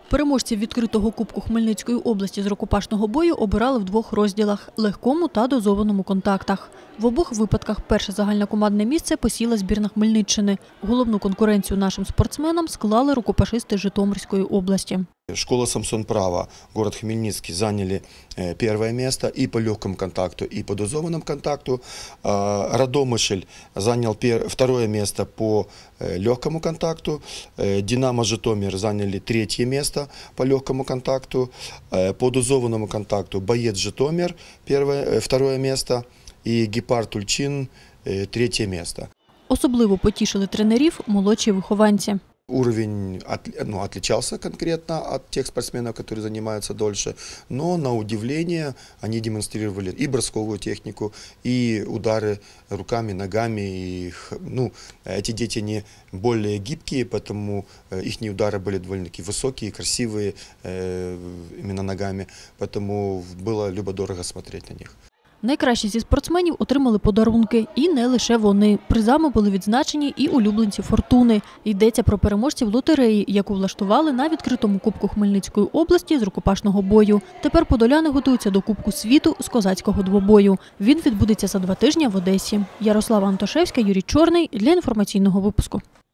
Переможців відкритого Кубку Хмельницької області з рукопашного бою обирали в двох розділах – легкому та дозованому контактах. В обох випадках перше загальнокомандне місце посіла збірна Хмельниччини. Головну конкуренцію нашим спортсменам склали рукопашисти Житомирської області. Школа Самсон-Право, город Хмельницкий заняли первое место и по легкому контакту, и по дозованному контакту. Радомышль занял второе место по легкому контакту. Динамо Житомир заняли третье место по легкому контакту. По дозованному контакту Боец Житомир второе место и Гепард Тульчин третье место. Особливо потішили тренерів молодші вихованці. Уровень отличался конкретно от тех спортсменов, которые занимаются дольше, но на удивление они демонстрировали и бросковую технику, и удары руками, ногами. Эти дети не более гибкие, поэтому их удары были довольно-таки высокие, красивые именно ногами, поэтому было любо-дорого смотреть на них. Найкращі зі спортсменів отримали подарунки. І не лише вони. Призами були відзначені і улюбленці «Фортуни». Йдеться про переможців лотереї, яку влаштували на відкритому Кубку Хмельницької області з рукопашного бою. Тепер подоляни готуються до Кубку світу з козацького двобою. Він відбудеться за 2 тижні в Одесі. Ярослава Антошевська, Юрій Чорний для інформаційного випуску.